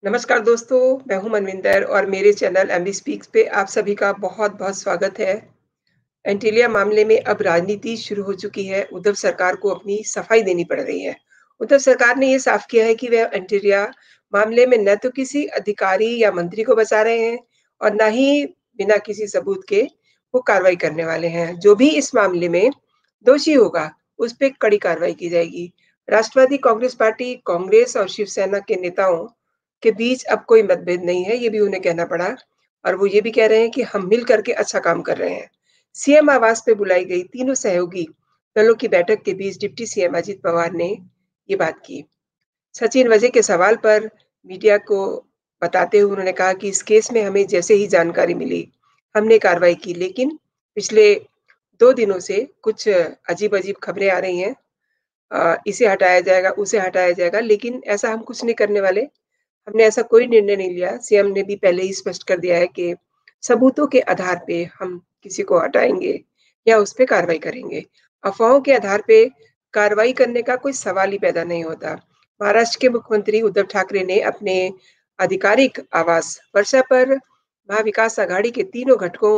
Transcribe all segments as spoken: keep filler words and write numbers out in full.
नमस्कार दोस्तों, मैं हूँ मनविंदर और मेरे चैनल एमबी स्पीक्स पे आप सभी का बहुत-बहुत स्वागत है। एंटीलिया मामले में अब राजनीति शुरू हो चुकी है। उद्धव सरकार को अपनी सफाई देनी पड़ रही है। उद्धव सरकार ने ये साफ किया है कि वह एंटीलिया मामले में न तो किसी अधिकारी या मंत्री को बचा रहे हैं और न ही बिना किसी सबूत के वो कार्रवाई करने वाले हैं। जो भी इस मामले में दोषी होगा, उस पे कड़ी कार्रवाई की जाएगी। राष्ट्रवादी कांग्रेस पार्टी, कांग्रेस और शिवसेना के नेताओं के बीच अब कोई मतभेद नहीं है, ये भी उन्हें कहना पड़ा और वो ये भी कह रहे हैं कि हम मिल करके अच्छा काम कर रहे हैं। सीएम आवास पे बुलाई गई तीनों सहयोगी दलों की बैठक के बीच डिप्टी सीएम अजित पवार ने ये बात की। सचिन वजह के सवाल पर मीडिया को बताते हुए उन्होंने कहा कि इस केस में हमें जैसे ही जानकारी मिली, हमने कार्रवाई की, लेकिन पिछले दो दिनों से कुछ अजीब-अजीब खबरें आ रही हैं। अ, इसे हटाया जाएगा, उसे हटाया जाएगा, लेकिन ऐसा हम कुछ नहीं करने वाले। हमने ऐसा कोई निर्णय नहीं लिया। सीएम ने भी पहले ही स्पष्ट कर दिया है कि सबूतों के आधार पे हम किसी को हटाएँगे या उस पे कार्रवाई करेंगे। अफ़वाहों के आधार पे कार्रवाई करने का कोई सवाल ही पैदा नहीं होता। महाराष्ट्र के मुख्यमंत्री उद्धव ठाकरे ने अपने आधिकारिक आवास वर्षा पर महाविकास आघाड़ी के तीनों घटकों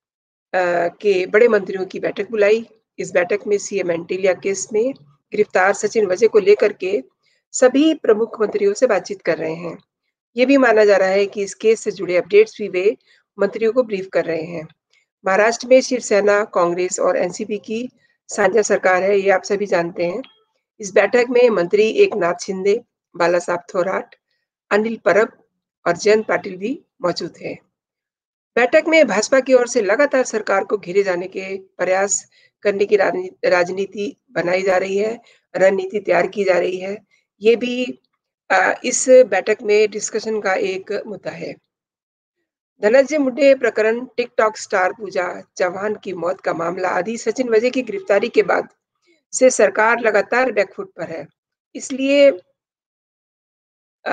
अ, के बड़े मंत्रियों की बैठक बुलाई। इस बैठक में सीएम एंटीलिया केस में गिरफ्तार सचिन वजह को लेकर के सभी प्रमुख मंत्रियों से बातचीत कर रहे हैं। ये भी माना जा रहा है कि इस केस से जुड़े अपडेट्स भी वे मंत्रियों को ब्रीफ कर रहे हैं। महाराष्ट्र में शिवसेना, कांग्रेस और एनसीपी की साझा सरकार है, ये आप सभी जानते हैं। इस बैठक में मंत्री एकनाथ शिंदे, बालासाहब थोराट, अनिल परब और जयंत पाटिल भी मौजूद हैं। बैठक में भाजपा की ओर से लगातार सरकार को घेरे जाने के प्रयास करने की राजनी राजनीति बनाई जा रही है, रणनीति तैयार की जा रही है। ये भी अ, इस बैठक में डिस्कशन का एक मुद्दा है। धनंजय मुंडे प्रकरण, टिकटॉक स्टार पूजा चौहान की मौत का मामला आदि सचिन वजह की गिरफ्तारी के बाद से सरकार लगातार बैकफुट पर है। इसलिए अ,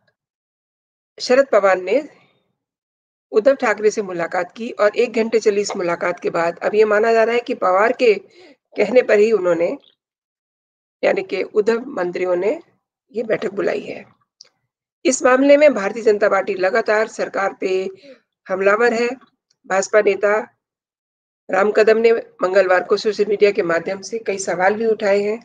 शरद पवार ने उद्धव ठाकरे से मुलाकात की और एक घंटे चली इस मुलाकात के बाद अब ये माना जा रहा है कि पवार के कहने पर ही उन्होंने यानी कि उद्धव मंत्रियों ने ये बैठक बुलाई है। इस मामले में भारतीय जनता पार्टी लगातार सरकार पे हमलावर है। भाजपा नेता राम कदम ने मंगलवार को सोशल मीडिया के माध्यम से कई सवाल भी उठाए हैं।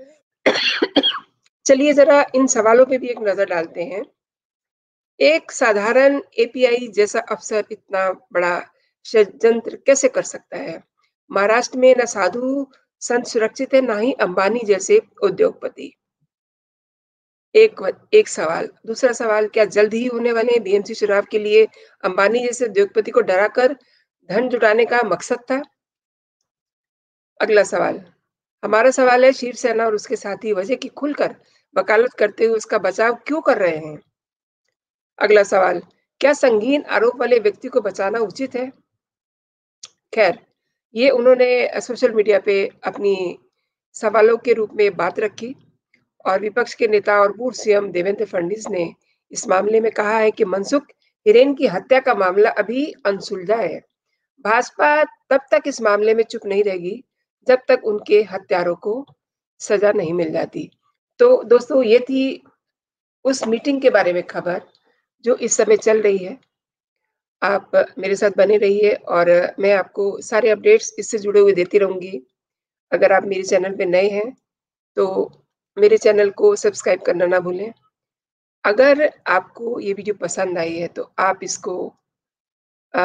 चलिए ज़रा इन सवालों पे भी एक नज़र डालते हैं। एक साधारण एपीआई जैसा अफ़सर इतना बड़ा षड्यंत्र कैसे कर सकता है? महाराष्ट्र में न साधु संत सुरक्षित है, ना ही अंबानी जैसे उद्योगपति। एक व एक सवाल। दूसरा सवाल, क्या जल्द ही होने वाले बीएमसी चुनाव के लिए अंबानी जैसे उद्योगपति को डराकर धन जुटाने का मकसद था? अगला सवाल। हमारा सवाल है, शिवसेना और उसके साथी वजह की खुलकर वकालत करते हुए उसका बचाव क्यों कर रहे हैं? अगला सवाल, क्या संगीन आरोप वाले व्यक्ति को बचाना उचित है? खैर, ये उन्होंने अ, सोशल मीडिया पे अपनी सवालों के रूप में बात रखी और विपक्ष के नेता और पूर्व सीएम देवेंद्र फडणवीस ने इस मामले में कहा है कि मनसुख हिरेन की हत्या का मामला अभी अनसुलझा है। भाजपा तब तक इस मामले में चुप नहीं रहेगी, जब तक उनके हत्यारों को सजा नहीं मिल जाती। तो दोस्तों, ये थी उस मीटिंग के बारे में खबर, जो इस समय चल रही है। आप मेरे साथ बने रहिए और मैं आपको सारे अपडेट्स इससे जुड़े हुए देती रहूँगी। अगर आप मेरे चैनल पे नए हैं, तो मेरे चैनल को सब्सक्राइब करना ना भूलें। अगर आपको ये वीडियो पसंद आई है, तो आप इसको अ,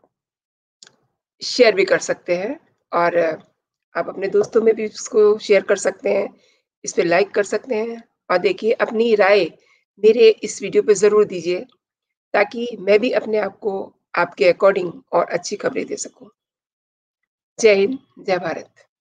शेयर भी कर सकते हैं और आप अपने दोस्तों में भी इसको शेयर कर सकते हैं, इस पे लाइक कर सकते हैं और देखिए अपनी राय मेरे इस वीडियो पे ज़रूर दीजिए, ताकि मैं भी अपने आप को आपके अकॉर्डिंग और अच्छी खबरें दे सकूँ। जय हिंद, जय भारत।